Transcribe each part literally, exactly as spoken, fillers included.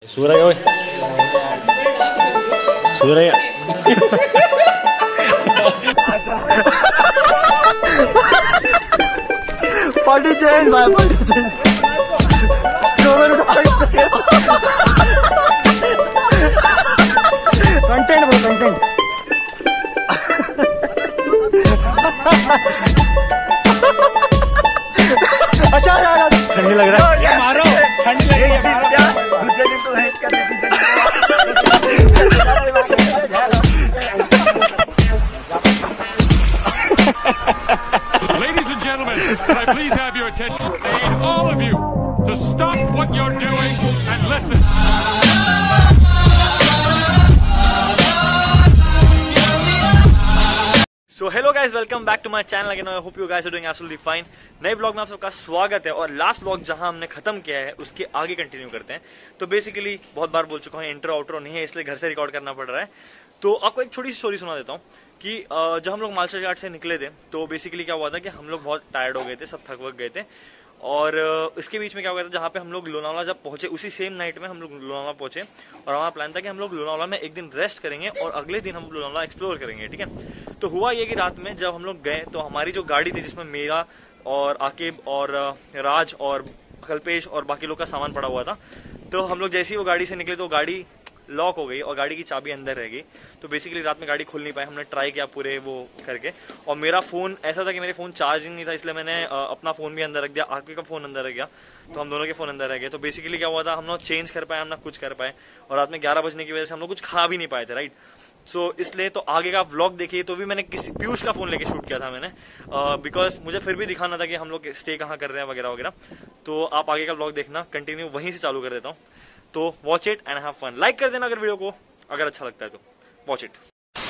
सूरज ओए Suraj party change भाई party change content bro content अच्छा ठंडी लग रहा है मारो ठंडी लगेगी दूसरे दिन तो हेट कर देती Ladies and gentlemen, can I please have your attention? I need all of you to stop what you're doing and listen. So hello guys, welcome back to my channel again. I hope you guys are doing absolutely fine. नए vlog में आप सबका स्वागत है और last vlog जहां हमने खत्म किया है उसके आगे कंटिन्यू करते हैं। तो बेसिकली बहुत बार बोल चुका हूं, इंट्रो आउट्रो नहीं है इसलिए घर से रिकॉर्ड करना पड़ रहा है। तो आपको एक छोटी सी स्टोरी सुना देता हूँ कि जब हम लोग मार्शल आर्ट से निकले थे तो बेसिकली क्या हुआ था कि हम लोग बहुत टायर्ड हो गए थे, सब थक वक गए थे। और इसके बीच में क्या हुआ था, जहाँ पे हम लोग लोनावाला जब पहुंचे उसी सेम नाइट में हम लोग लोनावाला पहुंचे और हमारा प्लान था कि हम लोग लोनावाला में एक दिन रेस्ट करेंगे और अगले दिन हम लोनावाला एक्सप्लोर करेंगे, ठीक है। तो हुआ ये कि रात में जब हम लोग गए तो हमारी जो गाड़ी थी जिसमें मेरा और आकिब और राज और कल्पेश और बाकी लोग का सामान पड़ा हुआ था, तो हम लोग जैसे ही वो गाड़ी से निकले तो गाड़ी लॉक हो गई और गाड़ी की चाबी अंदर रह गई। तो बेसिकली रात में गाड़ी खोल नहीं पाई, हमने ट्राई किया पूरे वो करके। और मेरा फ़ोन ऐसा था कि मेरे फ़ोन चार्जिंग नहीं था, इसलिए मैंने अपना फ़ोन भी अंदर रख दिया, आके का फ़ोन अंदर रह गया, तो हम दोनों के फ़ोन अंदर रह गए। तो बेसिकली क्या हुआ था, हम लोग चेंज कर पाए, हम ना कुछ कर पाए और रात में ग्यारह बजने की वजह से हम लोग कुछ खा भी नहीं पाए थे, राइट। सो so, इसलिए तो आगे का व्लॉग देखिए तो भी मैंने किसी पीयूष का फ़ोन लेके शूट किया था मैंने, बिकॉज uh, मुझे फिर भी दिखाना था कि हम लोग स्टे कहाँ कर रहे हैं वगैरह वगैरह। तो आप आगे का व्लॉग देखना, कंटिन्यू वहीं से चालू कर देता हूँ। तो watch it and have fun. Like कर देना अगर वीडियो को अगर अच्छा लगता है तो। Watch it.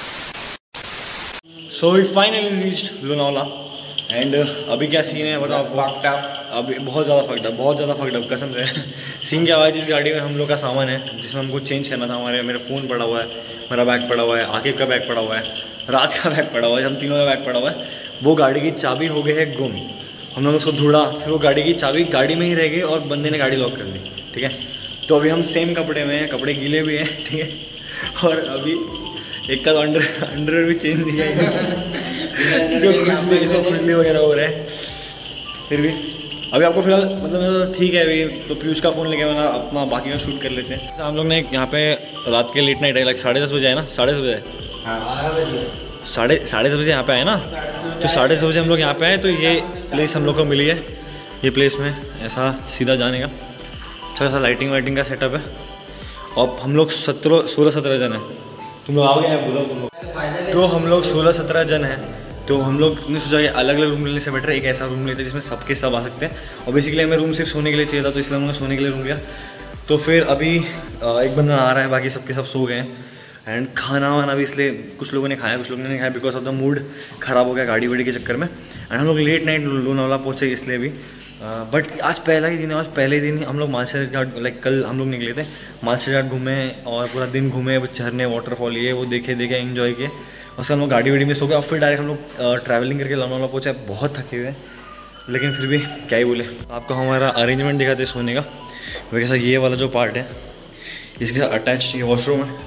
So we finally reached Lonavala and अभी क्या सीन है बताओ आपको। अभी बहुत ज़्यादा फक्ड अप, बहुत ज़्यादा फक्ड अप कसम से। सीन क्या हुआ है, जिस गाड़ी में हम लोग का सामान है जिसमें हमको चेंज करना था, हमारे मेरा फ़ोन पड़ा हुआ है, मेरा बैग पड़ा हुआ है, आकिब का बैग पड़ा हुआ है, राज का बैग पड़ा हुआ है, हम तीनों का बैग पड़ा हुआ है। वो गाड़ी की चाबी हो गई है गुम। हम लोग उसको ढूंढा, फिर वो गाड़ी की चाबी गाड़ी में ही रह गई और बंदे ने गाड़ी लॉक कर दी, ठीक है। तो अभी हम सेम कपड़े में हैं, कपड़े गीले भी हैं, ठीक है। और अभी एक का तो अंडर अंडर भी चेंज किया है जो खुजली इसको खुजली वगैरह हो रहा है। फिर भी अभी आपको फिलहाल मतलब ठीक है। अभी तो पीयूष का फ़ोन लेके मैंने अपना बाकी का शूट कर लेते हैं। हम लोग ने यहाँ पे रात के लेट नाइट है, लाइक साढ़े दस बजे है ना, साढ़े दस बजे साढ़े साढ़े दस बजे यहाँ पे आए ना। तो साढ़े दस बजे हम लोग यहाँ पे आए तो ये प्लेस हम लोग को मिली है। ये प्लेस में ऐसा सीधा जाने का अच्छा खासा लाइटिंग वाइटिंग का सेटअप है। और हम लोग सत्रह सोलह सत्रह जन हैं। तुम लोग आओगे बोलो तुम लोग। तो हम लोग सोलह सत्रह जन हैं। तो हम लोग ने सोचा कि अलग अलग रूम लेने से बेटर एक ऐसा रूम लेते हैं जिसमें सबके सब आ सकते हैं। और बेसिकली हमें रूम सिर्फ सोने के लिए चाहिए था, तो इसलिए हमने सोने के लिए रूम लिया। तो फिर अभी एक बंदा आ रहा है, बाकी सबके सब सो गए हैं। एंड खाना वाना भी इसलिए कुछ लोगों ने खाया कुछ लोगों ने नहीं खाया, बिकॉज ऑफ द मूड ख़राब हो गया गाड़ी वाड़ी के चक्कर में। एंड हम लोग लेट नाइट लोनावाला पहुँचे इसलिए भी। बट uh, आज पहला ही दिन है, आज पहले दिन ही हम लोग मार्शल आर्ट लाइक कल हम लोग निकले थे, मार्शल आर्ट घूमे और पूरा दिन घूमे, झरने वाटरफॉल ये वो देखे देखे एंजॉय किए। उसके हम लोग गाड़ी वाड़ी में सो गए और फिर डायरेक्ट हम लोग ट्रैवलिंग करके लोनावाला पहुँचे। बहुत थके हुए हैं लेकिन फिर भी क्या ही बोले। आपको हमारा अरेंजमेंट दिखाते सोने का। वैसा ये वाला जो पार्ट है इसके साथ अटैच ये वॉशरूम है।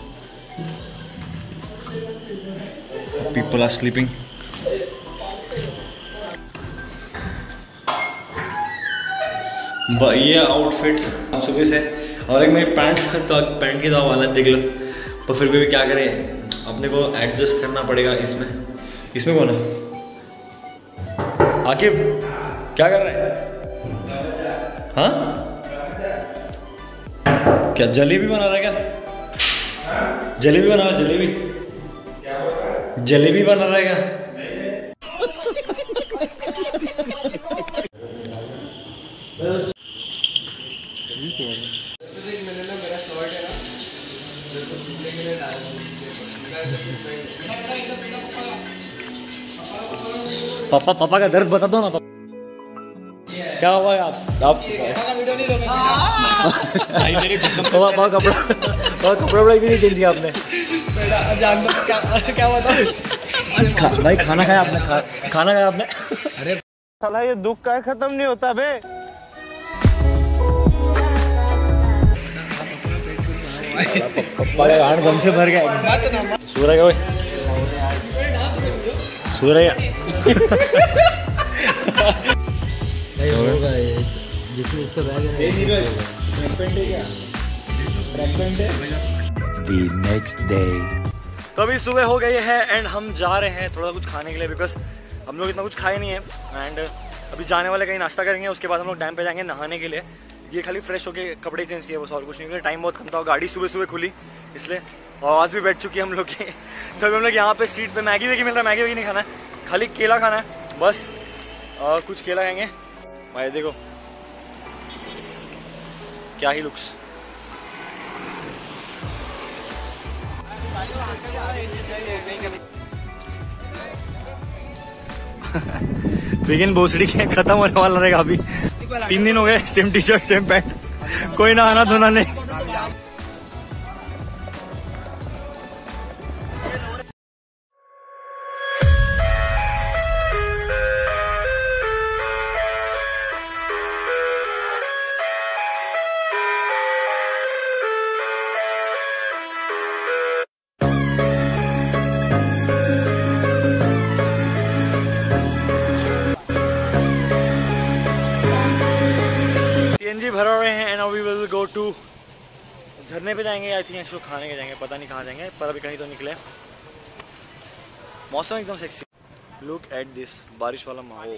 People are sleeping. ये आउटफिट सुबह से और एक मेरी पैंट तो पैंट की तो हालत देख लो। पर फिर भी क्या करें, अपने को एडजस्ट करना पड़ेगा। इसमें इसमें कौन है आकिब, क्या कर रहा है? हाँ क्या जलेबी बना रहा है क्या? जलेबी बना रहा है, जलेबी जलेबी बना रहा है क्या? पापा पापा का दर्द बता दो ना। पापा क्या हुआ है? आप आप पापा कपड़ा पापा कपड़ा वपड़ा भी नहीं चेंज किया आपने? क्या हुआ था भाई? खाना खाया आपने? खा, खाना खाया आपने? अरे साला ये दुख का खत्म नहीं होता बे। पप्पा का गांड गम से भर गया। सूर्य का सूर्य जिसमें इसका बैग है The next day. तो अभी सुबह हो गई है एंड हम जा रहे हैं थोड़ा कुछ खाने के लिए, बिकॉज हम लोग इतना कुछ खाए नहीं है। एंड अभी जाने वाले कहीं नाश्ता करेंगे, उसके बाद हम लोग डैम पे जाएंगे नहाने के लिए। ये खाली फ्रेश होके कपड़े चेंज किए, बस और कुछ नहीं, क्योंकि टाइम बहुत कम था, गाड़ी सुबह सुबह खुली इसलिए, और आवाज़ भी बैठ चुकी है हम लोग की। तो अभी हम लोग यहाँ पे स्ट्रीट पे मैगी वैगी मिल रहा है, मैगी वैगी नहीं खाना है, खाली केला खाना है बस। और कुछ केला खाएंगे। भाई देखो क्या ही लुक्स। बिगिन भोसड़ी के खत्म होने वाला रहेगा अभी। तीन दिन हो गए, same T shirt same pant, कोई नहाना धोना नहीं। सीएनजी भरा रहे हैं and we will go to, झरने पे जाएंगे, आई थिंक एक्चुअली खाने के जाएंगे, पता नहीं कहाँ जाएंगे, पर अभी कहीं तो निकले। मौसम एकदम सेक्सी, लुक एट दिस, बारिश वाला माहौल।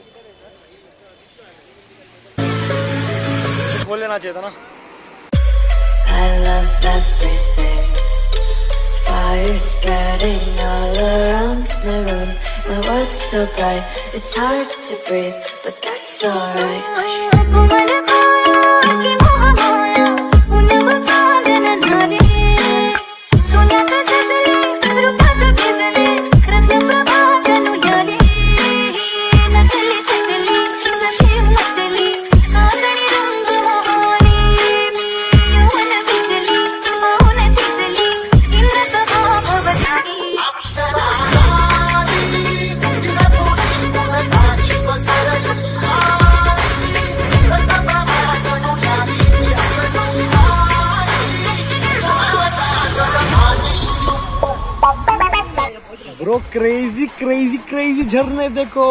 खोल लेना चाहिए था ना। I love everything. Fire spreading all around my room. My world's so bright, it's hard to breathe, but that's alright. Bro crazy crazy crazy झरने देखो।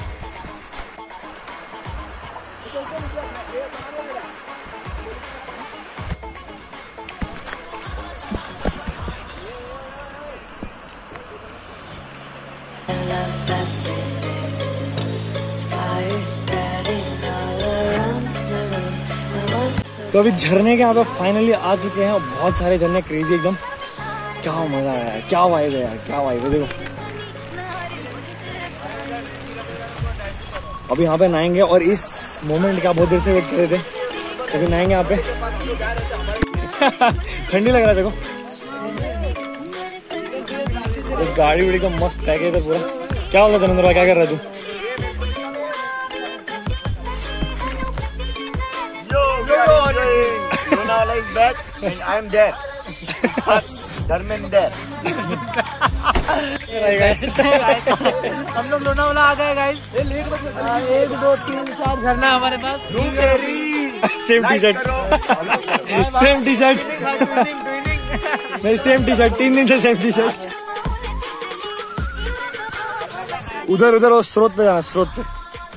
तो अभी झरने के यहाँ पे फाइनली आ चुके हैं, बहुत सारे झरने क्रेजी एकदम। क्या मजा आया है, क्या वाइब है यार, क्या वाइब है। देखो अभी यहाँ पे नहाएंगे, और इस मोमेंट का बहुत देर से वेट कर रहे थे, अभी नहाएंगे यहाँ पे। ठंडी लग रहा है देखो, तो गाड़ी उड़ी का मस्त पैक है पूरा। क्या होता धर्मेंद्र, क्या कर रहा है तू? Lonavala is back and I am there. Dharmender. हम लोग लोनावाला आ गए गाइस। एक दो तीन चार झरना हमारे पास। Same T shirt, same T shirt नहीं, सेम टी शर्ट, तीन दिन से सेम टी शर्ट। उधर उधर वो स्रोत पे जाना, स्रोत पे।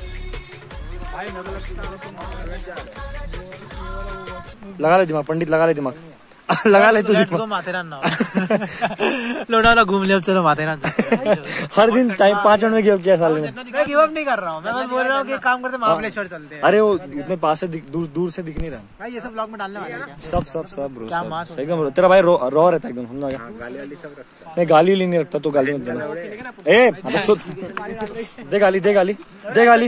लगा ले दिमाग पंडित, लगा ले दिमाग, लगा ले तू दिमाग। माथेरान ना लोनावाला घूम ले, अब चलो माथेरान। हर दिन टाइम पाँच मिनट में गिव किया साल में। मैं गिव अप नहीं कर रहा हूँ, मैं बस बोल रहा हूँ कि काम करते महाबलेश्वर चलते हैं। अरे वो इतने पास से दूर दूर से दिख नहीं रहा भाई, ये सब ब्लॉग में डालने वाले हैं। सब सब सब ब्रो, सब एकदम ब्रो। तेरा भाई रो रॉ रहता है एकदम, हम लोग नहीं गाली वाली नहीं रखता, तो गाली मत देना। ए दे गाली, दे गाली, दे गाली।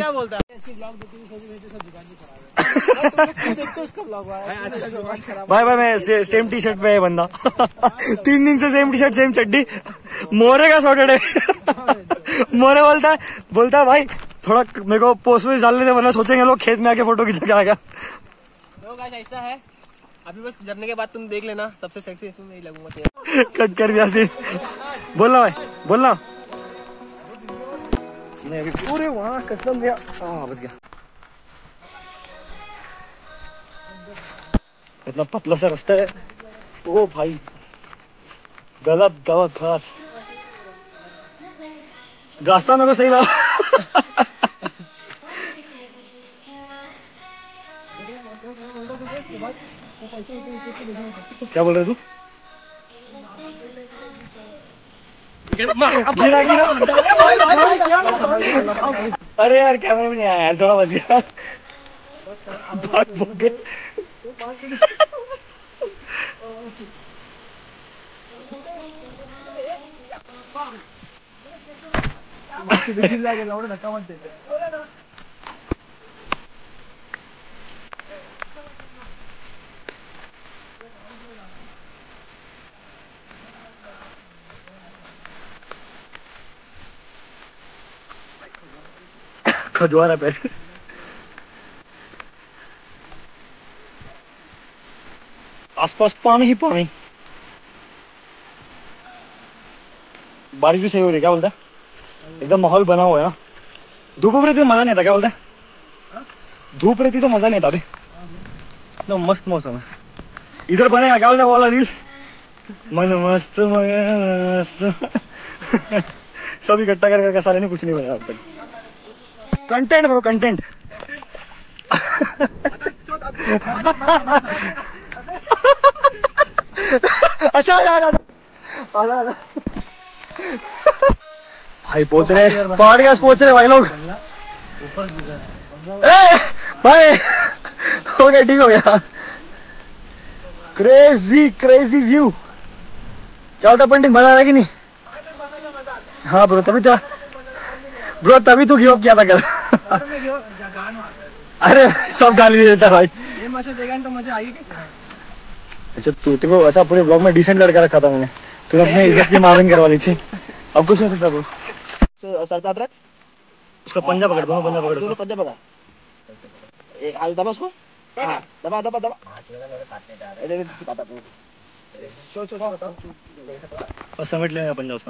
भाई भाई मैं से, सेम टी शर्ट पे है बंदा। तीन दिन से सेम टी शर्ट सेम चड्डी, मोरे का सॉर्टेड है। मोरे बोलता है बोलता है भाई थोड़ा मेरे को पोस्ट में डाल लेते, वरना सोचेंगे लोग खेत में आके फोटो खींचा के आ गया। तो गाइस ऐसा है, अभी बस झरने के बाद तुम देख लेना, सबसे सेक्सी इसमें मैं ही लगूंगा। कट कर दिया सीन। बोलना भाई, बोलना नहीं अभी पूरे वहाँ कसम गया, बच गया। इतना पतला सा रास्ता है, ओ भाई गलत गलत गलत रास्ता मेरे को सही लगा। क्या बोल रहे तू? गिरा गिरा। अरे यार कैमरा में नहीं आया यार, थोड़ा बच गया। भाग भाग गए। खजवा रहा पैर। आसपास पानी ही पानी। बारिश भी सही हो रही है, क्या बोलता है? एकदम माहौल बना हुआ है ना। धूप रहती तो मजा नहीं आता, क्या बोलता है? धूप रहती तो मजा नहीं आता। अभी एकदम मस्त मौसम है। इधर बनेगा क्या बोलता है वाला रील्स? मन मस्त मस्त। सब इकट्ठा कर करके सारे ने कुछ नहीं बनाया अब तक। Content bro, content. अच्छा भाई पहुंच रहे, पहाड़ के पास पहुंच रहे भाई लोग। भाई हो गया, ठीक हो गया। Crazy crazy view. चलता पंडित, मजा आ रहा कि नहीं? हाँ ब्रो, तभी तो ब्रो तभी तो गिव अप किया था कल। अरे सब गाली देता भाई। ये मजा देगा तो मजा आएगी कैसे? अच्छा तू तेरे को ऐसा पूरे ब्लॉग में डिसेंट लड़का रखा था मैंने, तूने अपने इज्जत की माविंग करवा ली थी। अब कुछ नहीं सकता ब्रो। सरता रख, उसका पंजा पकड़, दोनों पंजा पकड़, दोनों पंजा पकड़। एक हाथ दबा उसको, हां दबा दबा दबा। इधर भी चिपकाता तू। छोड़ छोड़ बताओ। बस समेट लेना पंजा उसका।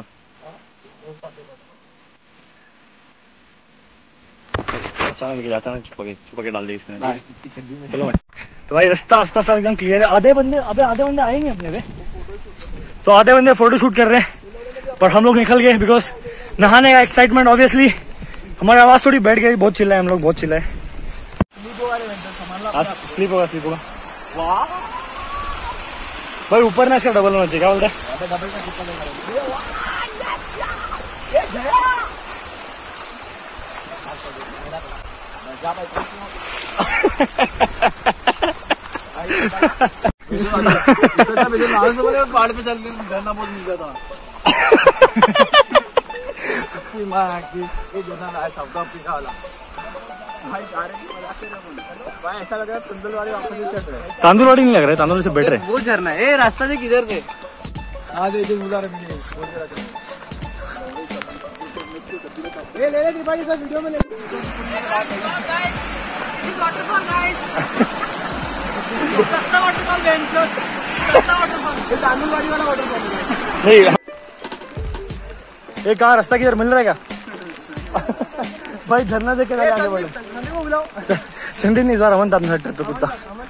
अचानक अचानक छुपा के छुपा के डाल दी इसने। चलो तो भाई रास्ता रास्ता सब एकदम क्लियर है। आधे बंदे अबे आधे बंदे आएंगे अपने पे, तो आधे बंदे फोटो शूट कर रहे हैं, पर हम लोग निकल गए बिकॉज नहाने का एक्साइटमेंट। ऑब्वियसली हमारी आवाज थोड़ी बैठ गई, बहुत चिल्लाए हम लोग, बहुत चिल्लाए। स्लीप होगा स्लीप होगा भाई। ऊपर ना इसका डबल होना चाहिए, क्या बोलता है? पहाड़ पे चल झरना बहुत मिल जाता। ऐसा लग रहा है तंदुलवाड़ी वापस चल रहे हैं। तांदुलवाड़ी नहीं लग रहा है, तांदुल से बेटर है। वो झरना है, रास्ता से किधर से? हाँ दे दे बुला रहे ले ले ले भाई, सब वीडियो में ले। वाटरफॉल गाइस, सस्ता वाटरफॉल बेंचो, सस्ता वाटरफॉल, ये तांदुलवाड़ी वाला वाटरफॉल नहीं। ये कहाँ रास्ता किधर मिल रहा है क्या? भाई झरना देख के आगे बढ़े। संदीप नहीं जा रहा था अपने ट्रिप पे कुत्ता।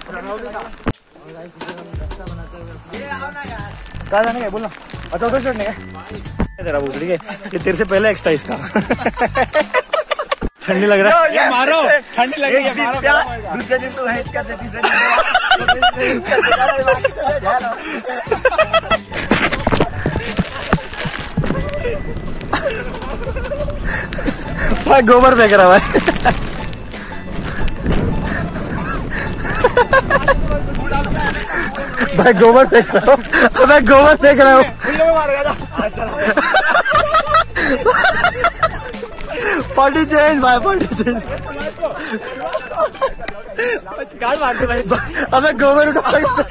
कहाँ जाने का बोलना? अच्छा उधर चढ़ने का तेरा पूछ रही है, ये तेरे से पहले एक्सरसाइज का। ठंडी लग रहा है, ये मारो, ठंडी लग रही है, मारो। दूसरे दिन तो हेड कर दे, तीसरे दिन भाई गोबर फेंक रहा है। भाई गोबर फेंक रहा हूँ, मैं गोबर फेंक रहा हूँ। पार्टी चेंज भाई, पार्टी चेंज। गाड़ मारते भाई, अबे गोबर उठा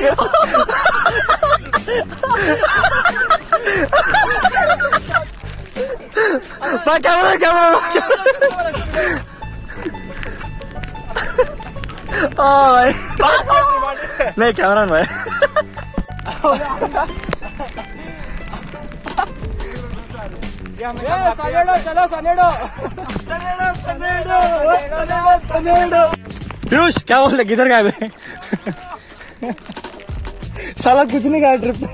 भाई। कैमरा कैमरा भाई, नहीं कैमरा भाई। सनेडो चलो, सनेडो सनेडो सनेडो सनेडो। पीयूष क्या बोल रहे, किधर गए? साला कुछ नहीं कहा ट्रिप पे।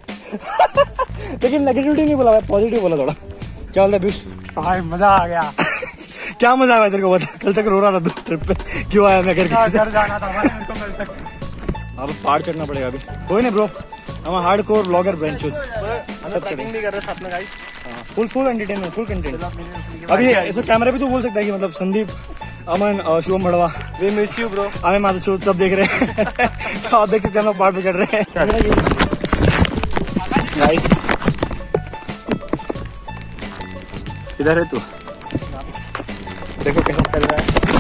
लेकिन नेगेटिविटी नहीं बोला, पॉजिटिव बोला थोड़ा। क्या बोलता है पीयूष? भाई मजा आ गया। क्या मजा आया तेरे को बता? कल तक रो रहा था तू ट्रिप पे, क्यों आया मैं करके? घर जाना था भाई मेरे को कल तक। अब पहाड़ चढ़ना पड़ेगा अभी। कोई नहीं ब्रो, हम हार्ड कोर ब्लॉगर ब्रेंच सब ट्रैकिंग भी कर रहे साथ में guys. Full full entertainment, full content. अभी ऐसे कैमरे पे तू बोल सकता है कि मतलब संदीप, अमन, शुभम भड़वा, वे मिस यू ब्रो, हमें माधो सब देख रहे हैं। तो आप देख सकते हैं हम लोग पहाड़ पे चढ़ रहे हैं। इधर है तू, देखो कैसा चल रहा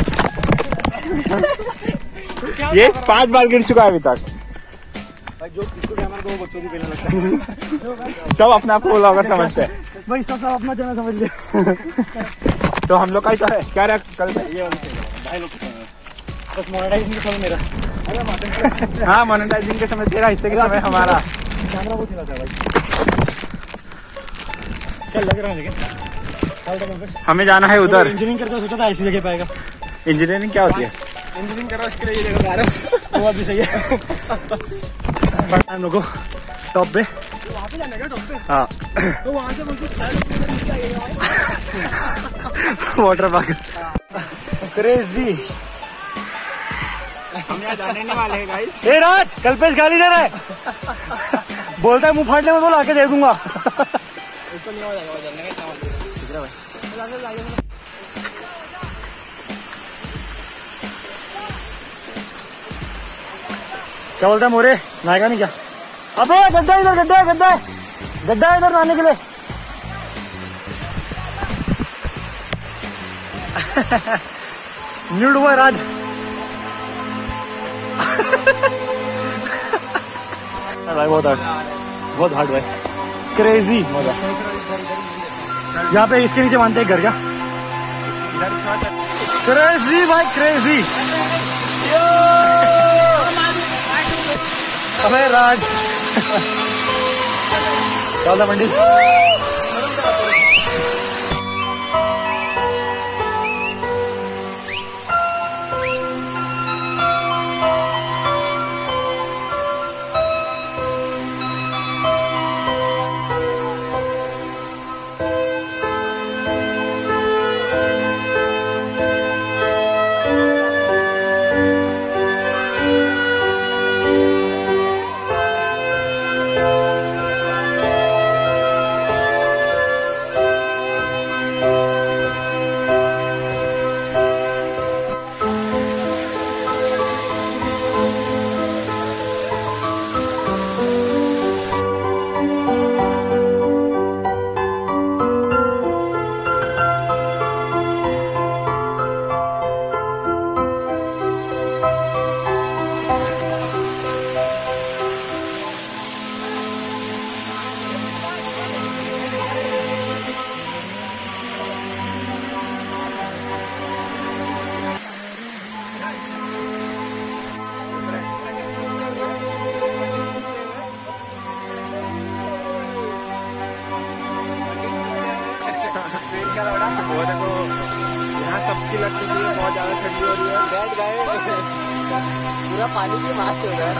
है। ये पांच बार गिर चुका है अभी तक। भाई जो किसको कैमरा को वो बच्चों की पहले लगता है। सब अपना आपको ब्लॉगर समझते हैं भाई, सब सब अपना चैनल समझ ले। तो हम लोग का ही तो है क्या रहा कल ये भाई लोग बस मोनेटाइजिंग का समय मेरा। हाँ मोनेटाइजिंग के समय तेरा, हिस्से के समय हमारा। कैमरा वो चलाता है भाई। क्या लग रहा है लेकिन हमें जाना है उधर। इंजीनियरिंग करते सोचा था ऐसी जगह पाएगा। इंजीनियरिंग क्या होती है? इंजीनियरिंग करो इसके लिए ये जगह आ रहा हूँ। वो अभी सही है। हम लोगों को टॉप पे वहाँ पे जाने का टॉप पे। हाँ तो वहाँ से वाटर पार्क क्रेजी। हम यहाँ जाने नहीं वाले हैं गाइस। ए राज, कल्पेश गाली दे रहा है। बोलता है मुंह फाड़ने में बोला आके दे दूंगा। इसको नहीं हो जाएगा जाने का। क्या बोलता है मोरे, नायका नहीं क्या? अबे गड्ढा इधर, गड्ढा गड्ढा गड्ढा इधर नहाने के लिए। न्यूड हुआ राज। भाई बहुत हार्ड, बहुत हार्ड भाई, क्रेजी मजा। यहाँ पे इसके नीचे मानते हैं घर क्या? क्रेजी भाई क्रेजी। अबे राज चौदह मंडी। यहाँ सबकी लगती है बहुत ज्यादा ठंडी हो रही है। बैठ गए पूरा पानी की बात हो रहा है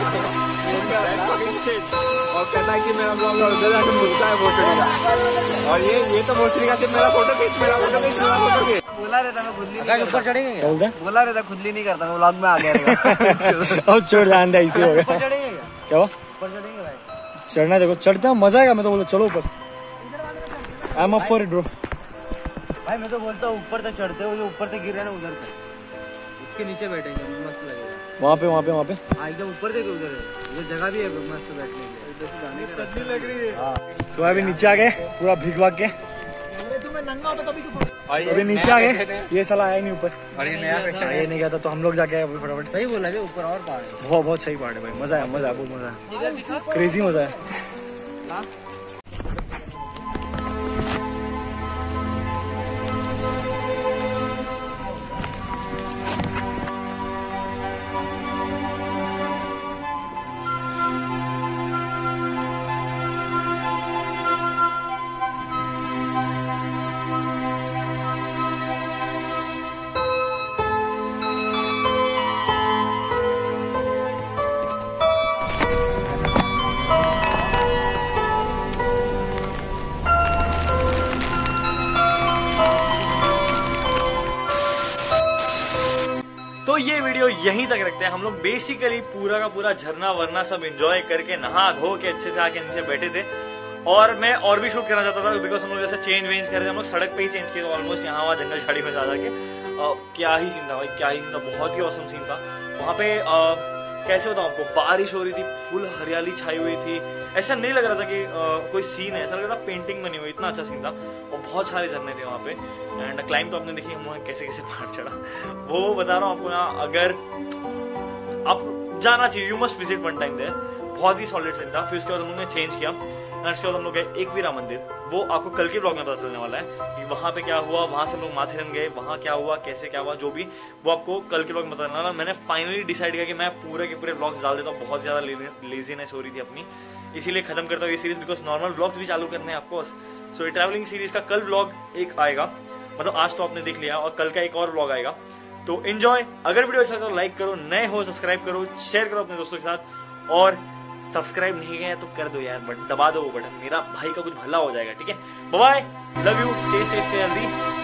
और कहता है कि मेरा ब्लॉग उधर जाकर मिलता है भोसड़ी का। और ये ये तो भोसड़ी का सिर्फ मेरा फोटो खींच, मेरा फोटो खींच, मेरा फोटो खींच। बोला रहता मैं खुद नहीं ऊपर चढ़ेंगे, बोला रहता खुद नहीं करता, मैं ब्लॉग में आ गया। और छोड़ जान दे ऐसे हो गया। चढ़ेंगे क्या? ऊपर चढ़ेंगे भाई, चढ़ना देखो, चढ़ते हैं मजा आएगा। मैं तो बोला चलो ऊपर, I am up for it bro. भाई मैं तो बोलता हूँ ऊपर तक चढ़ते हो, जो ऊपर तक गिर रहे ना उधर तक, उसके नीचे बैठेंगे मस्त लगेगा। वहाँ पे वहाँ पे वहाँ पे हाँ एकदम ऊपर तक उधर है, उधर जगह भी है मस्त बैठने के लिए, ठंडी लग रही है। तो अभी नीचे आ गए पूरा भीग भाग के। मैं नंगा होता तभी अभी नीचे आ गए, ये साला आया नहीं ऊपर। और ये नया पेशा ये नहीं गया था, तो हम लोग जाके आए फटाफट। सही बोला है, ऊपर और पहाड़ है, बहुत बहुत सही पहाड़ है भाई। मजा है, मजा है, बहुत मजा है, क्रेजी मजा है। ये वीडियो यहीं तक रखते हैं। हम लोग बेसिकली पूरा का पूरा झरना वरना सब एंजॉय करके नहा धो के अच्छे से आके नीचे बैठे थे, और मैं और भी शूट करना चाहता था बिकॉज हम लोग जैसे चेंज वेंज कर रहे थे, हम लोग सड़क पे ही चेंज किए, तो ऑलमोस्ट यहाँ वहाँ जंगल झाड़ी में जा जाके क्या ही सीन था भाई, क्या ही सीन था, बहुत ही औसम सीन था वहाँ पे। आ, कैसे बताऊँ आपको, बारिश हो रही थी, फुल हरियाली छाई हुई थी, ऐसा नहीं लग रहा था कि आ, कोई सीन है, ऐसा लग रहा था पेंटिंग बनी हुई, इतना अच्छा सीन था। और बहुत सारे झरने थे वहाँ पे, एंड क्लाइंब तो आपने देखी हम वहाँ कैसे कैसे पहाड़ चढ़ा, वो बता रहा हूँ आपको ना। अगर आप जाना चाहिए, you must visit one time there, बहुत ही सॉलिड सीन था। फिर उसके बाद हम लोग ने चेंज किया, उसके बाद हम लोग गए एकवीरा मंदिर, वो आपको कल के ब्लॉग में पता चलने वाला है कि वहाँ पे क्या हुआ, वहाँ से हम लोग माथेरन गए, वहाँ क्या हुआ, कैसे क्या हुआ, जो भी वो आपको कल के ब्लॉग में पता चलने वाला। मैंने फाइनली डिसाइड किया कि मैं पूरे के पूरे ब्लॉग्स डाल देता हूँ, बहुत ज़्यादा लेजीनेस हो रही थी अपनी, इसीलिए खत्म करता हूँ ये सीरीज, बिकॉज नॉर्मल ब्लॉग्स भी चालू करने हैं ऑफकोर्स। सो ये ट्रैवलिंग सीरीज का कल ब्लॉग एक आएगा, मतलब आज तो आपने देख लिया, और कल का एक और ब्लॉग आएगा, तो एंजॉय। अगर वीडियो अच्छा तो लाइक करो, नए हो सब्सक्राइब करो, शेयर करो अपने दोस्तों के साथ, और सब्सक्राइब नहीं किया तो कर दो यार, बट दबा दो वो बटन, मेरा भाई का कुछ भला हो जाएगा, ठीक है। Bye bye, love you, stay safe, stay healthy.